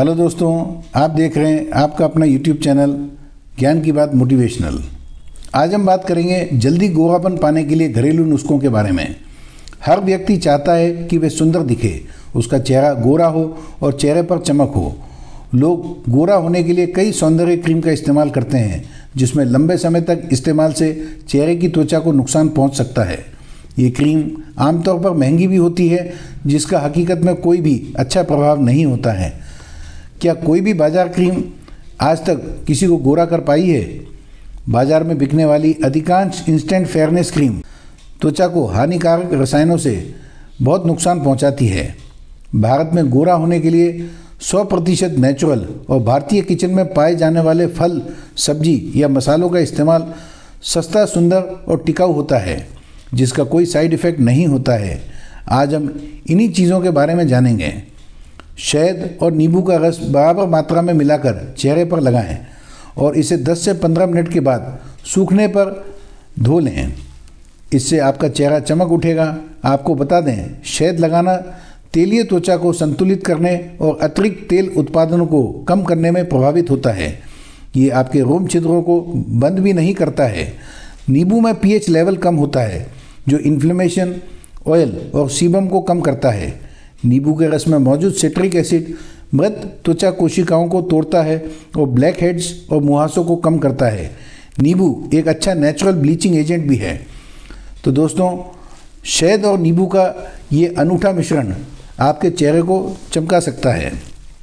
Hello दोस्तों, आप देख रहे हैं आपका अपना यूट्यूब चैनल ज्ञान की बात मोटिवेशनल। आज हम बात करेंगे जल्दी गोरापन पाने के लिए घरेलू नुस्खों के बारे में। हर व्यक्ति चाहता है कि वे सुंदर दिखे, उसका चेहरा गोरा हो और चेहरे पर चमक हो। लोग गोरा होने के लिए कई सौंदर्य क्रीम का इस्तेमाल करते हैं, जिसमें लंबे समय तक इस्तेमाल से चेहरे की त्वचा को नुकसान पहुंच सकता है। ये क्रीम आमतौर पर महंगी भी होती है, जिसका हकीकत में कोई भी अच्छा प्रभाव नहीं होता है। क्या कोई भी बाजार क्रीम आज तक किसी को गोरा कर पाई है? बाजार में बिकने वाली अधिकांश इंस्टेंट फेयरनेस क्रीम त्वचा को हानिकारक रसायनों से बहुत नुकसान पहुंचाती है। भारत में गोरा होने के लिए 100% नेचुरल और भारतीय किचन में पाए जाने वाले फल, सब्जी या मसालों का इस्तेमाल सस्ता, सुंदर और टिकाऊ होता है, जिसका कोई साइड इफ़ेक्ट नहीं होता है। आज हम इन्हीं चीज़ों के बारे में जानेंगे। शहद और नींबू का रस बराबर मात्रा में मिलाकर चेहरे पर लगाएं और इसे 10 से 15 मिनट के बाद सूखने पर धो लें। इससे आपका चेहरा चमक उठेगा। आपको बता दें, शहद लगाना तेलीय त्वचा को संतुलित करने और अतिरिक्त तेल उत्पादनों को कम करने में प्रभावित होता है। ये आपके रोम छिद्रों को बंद भी नहीं करता है। नींबू में पीएच लेवल कम होता है, जो इन्फ्लेमेशन, ऑयल और सीबम को कम करता है। नींबू के रस में मौजूद सिट्रिक एसिड मृत त्वचा कोशिकाओं को तोड़ता है और ब्लैक हेड्स और मुहासों को कम करता है। नींबू एक अच्छा नेचुरल ब्लीचिंग एजेंट भी है। तो दोस्तों, शहद और नींबू का ये अनूठा मिश्रण आपके चेहरे को चमका सकता है।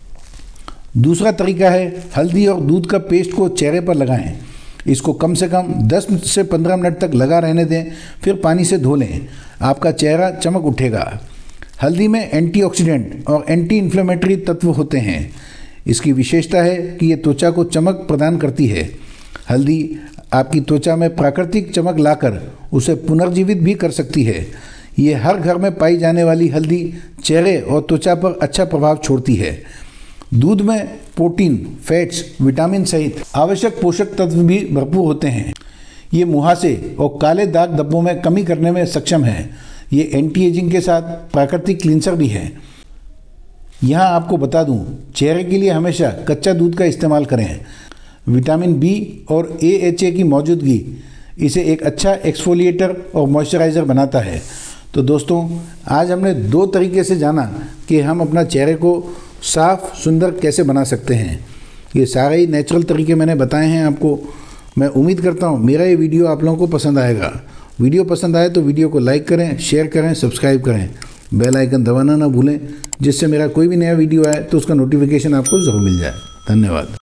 दूसरा तरीका है हल्दी और दूध का पेस्ट को चेहरे पर लगाएं। इसको कम से कम 10 से 15 मिनट तक लगा रहने दें, फिर पानी से धो लें। आपका चेहरा चमक उठेगा। हल्दी में एंटीऑक्सीडेंट और एंटी इन्फ्लेमेटरी तत्व होते हैं। इसकी विशेषता है कि ये त्वचा को चमक प्रदान करती है। हल्दी आपकी त्वचा में प्राकृतिक चमक लाकर उसे पुनर्जीवित भी कर सकती है। ये हर घर में पाई जाने वाली हल्दी चेहरे और त्वचा पर अच्छा प्रभाव छोड़ती है। दूध में प्रोटीन, फैट्स, विटामिन सहित आवश्यक पोषक तत्व भी भरपूर होते हैं। ये मुहासे और काले दाग धब्बों में कमी करने में सक्षम है। ये एंटी एजिंग के साथ प्राकृतिक क्लींसर भी है। यहाँ आपको बता दूँ, चेहरे के लिए हमेशा कच्चा दूध का इस्तेमाल करें। विटामिन बी और AHA की मौजूदगी इसे एक अच्छा एक्सफोलिएटर और मॉइस्चराइज़र बनाता है। तो दोस्तों, आज हमने 2 तरीके से जाना कि हम अपना चेहरे को साफ, सुंदर कैसे बना सकते हैं। ये सारे ही नेचुरल तरीके मैंने बताए हैं आपको। मैं उम्मीद करता हूँ मेरा ये वीडियो आप लोगों को पसंद आएगा। वीडियो पसंद आए तो वीडियो को लाइक करें, शेयर करें, सब्सक्राइब करें, बेल आइकन दबाना ना भूलें, जिससे मेरा कोई भी नया वीडियो आए तो उसका नोटिफिकेशन आपको ज़रूर मिल जाए। धन्यवाद।